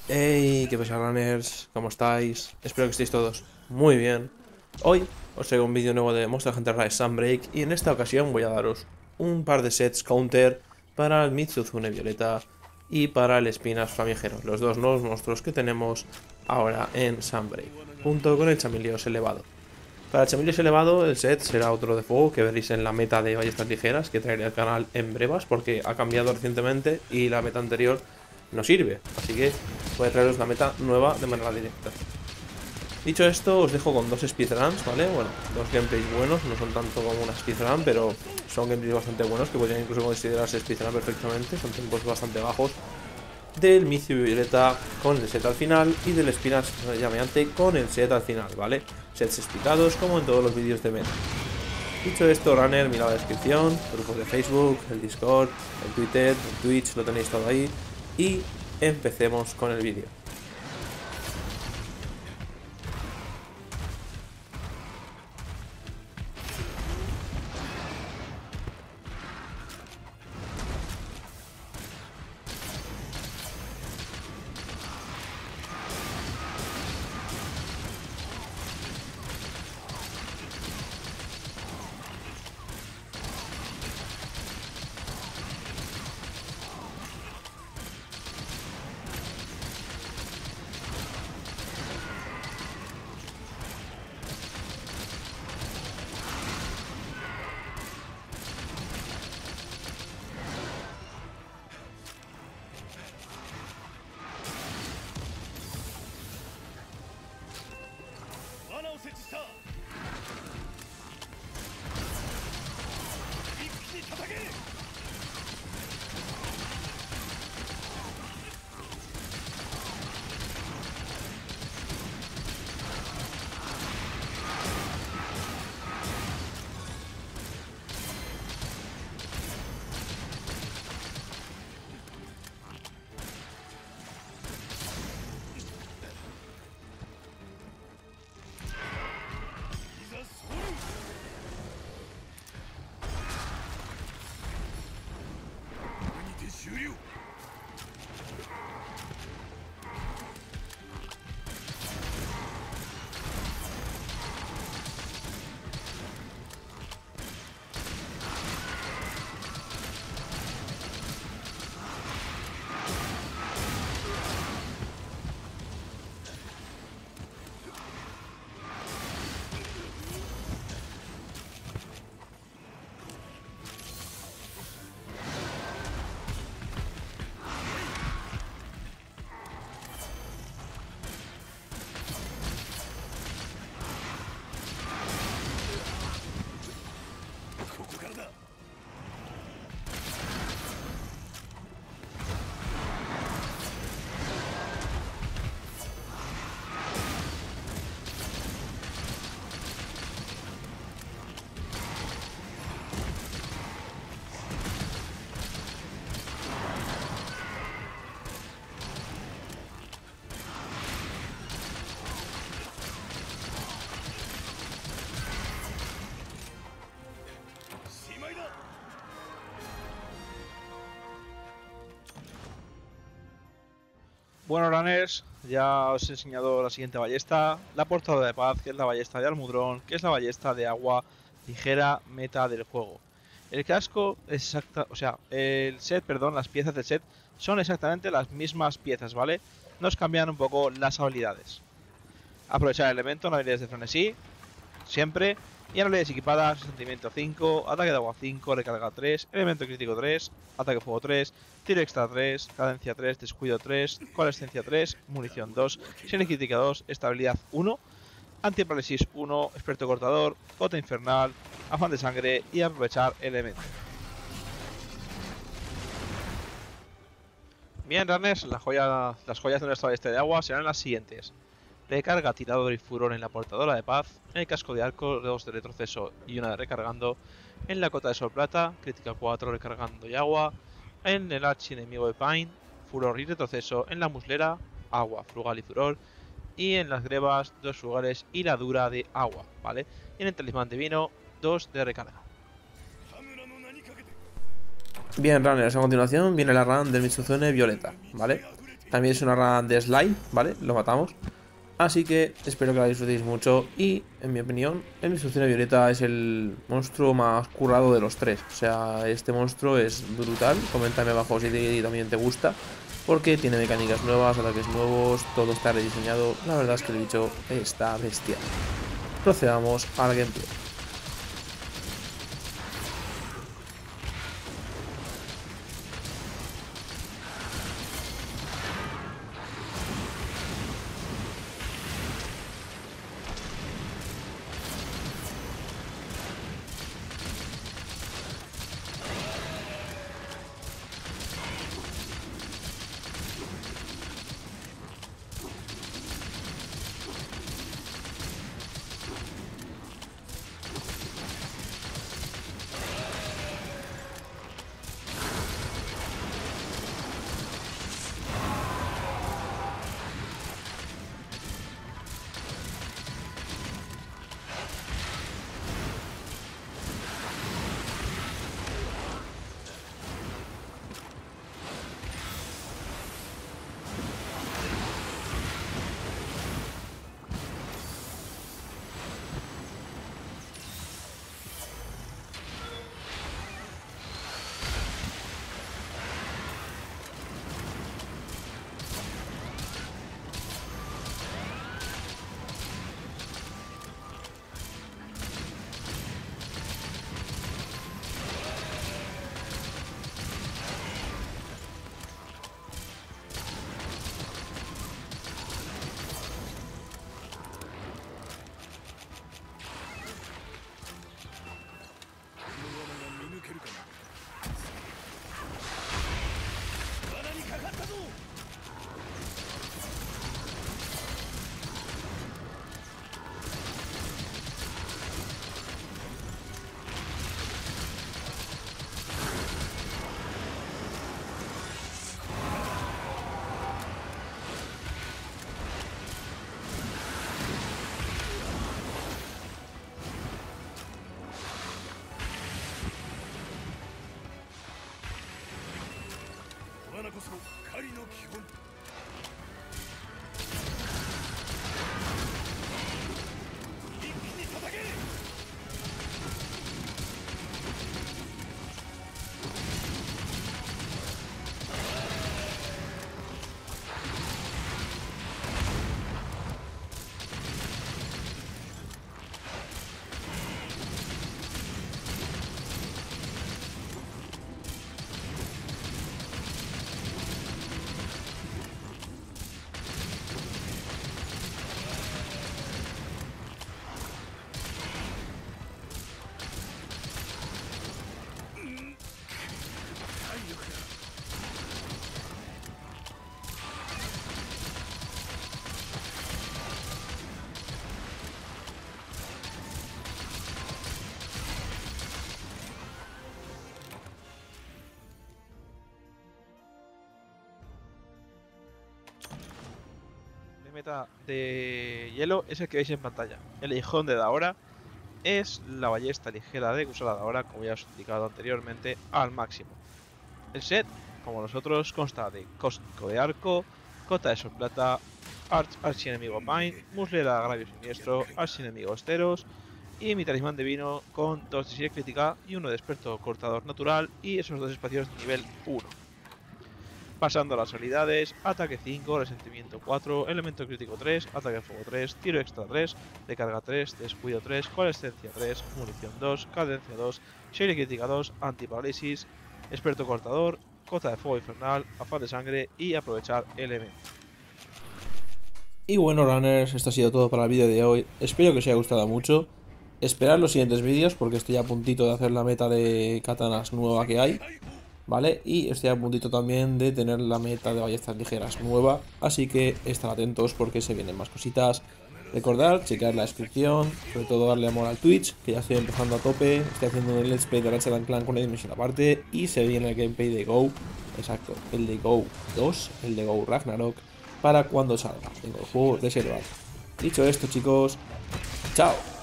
Hey, ¿qué pasa, runners? ¿Cómo estáis? Espero que estéis todos muy bien. Hoy os traigo un vídeo nuevo de Monster Hunter Rise Sunbreak y en esta ocasión voy a daros un par de sets counter para el Mitsuzune Violeta y para el Espinas Flamígero, los dos nuevos monstruos que tenemos ahora en Sunbreak, junto con el Chameleos Elevado. Para el Chameleos Elevado el set será otro de fuego que veréis en la meta de ballestas ligeras que traeré al canal en brevas porque ha cambiado recientemente y la meta anterior no sirve, así que voy a traeros la meta nueva de manera directa. Dicho esto, os dejo con dos speedruns, ¿vale? Bueno, dos gameplays buenos, no son tanto como una speedrun, pero son gameplays bastante buenos que podrían incluso considerarse speedrun perfectamente, son tiempos bastante bajos. Del Micio Violeta con el set al final y del Espinas Llameante con el set al final, ¿vale? Sets explicados como en todos los vídeos de meta. Dicho esto, runner, mirad la descripción, grupos de Facebook, el Discord, el Twitter, el Twitch, lo tenéis todo ahí. Y empecemos con el vídeo. Bueno, runners, ya os he enseñado la siguiente ballesta, la portada de paz, que es la ballesta de almudrón, que es la ballesta de agua ligera meta del juego. El casco es exacta, o sea, el set, perdón, las piezas del set son exactamente las mismas piezas, ¿vale? Nos cambian un poco las habilidades. Aprovechar el elemento en habilidades de frenesí, siempre. Y en habilidades equipadas, sentimiento 5, ataque de agua 5, recarga 3, elemento crítico 3, ataque fuego 3, tiro extra 3, cadencia 3, descuido 3, coalescencia 3, munición 2, serie crítica 2, estabilidad 1, antiparálisis 1, experto cortador, gota infernal, afán de sangre y aprovechar elemento. Bien, runners, las joyas de nuestra ballesta de agua serán las siguientes. Recarga tirador y furor en la portadora de paz, en el casco de arco 2 de retroceso y 1 de recargando, en la cota de sol plata, crítica 4 recargando y agua, en el archi enemigo de Pine, furor y retroceso, en la muslera, agua, frugal y furor, y en las grebas 2 frugares y la dura de agua, ¿vale? Y en el talismán divino 2 de recarga. Bien, runners, a continuación viene la run del Mitsuzune Violeta, ¿vale? También es una rana de slime, ¿vale? Lo matamos. Así que espero que la disfrutéis mucho. Y en mi opinión, el Instrucción Violeta es el monstruo más currado de los tres. O sea, este monstruo es brutal. Coméntame abajo si también te gusta. Porque tiene mecánicas nuevas, ataques nuevos, todo está rediseñado. La verdad es que el bicho está bestial. Procedamos al gameplay. Meta de hielo es el que veis en pantalla. El aguijón de Daora es la ballesta ligera de usar la Daora, como ya os he indicado anteriormente, al máximo. El set, como los otros, consta de cósmico de arco, cota de sol plata, archienemigo Pain, muslera agravio siniestro, archienemigo esteros y mi talismán de vino con 2 de serie crítica y 1 de experto cortador natural y esos 2 espacios nivel 1. Pasando a las habilidades, ataque 5, resentimiento 4, elemento crítico 3, ataque fuego 3, tiro extra 3, recarga 3, descuido 3, coalescencia 3, munición 2, cadencia 2, serie crítica 2, antiparálisis, experto cortador, cota de fuego infernal, afán de sangre y aprovechar elemento. Y bueno, runners, esto ha sido todo para el vídeo de hoy. Espero que os haya gustado mucho. Esperad los siguientes vídeos porque estoy a puntito de hacer la meta de katanas nueva que hay, ¿vale? Y estoy a puntito también de tener la meta de ballestas ligeras nueva. Así que estad atentos porque se vienen más cositas. Recordad, checar la descripción, sobre todo darle amor al Twitch, que ya estoy empezando a tope. Estoy haciendo un let's play de Ratchet & Clank con una dimensión aparte. Y se viene el gameplay de Go, exacto, el de Go 2, el de Go Ragnarok, para cuando salga. Tengo el juego reservado. Dicho esto, chicos, chao.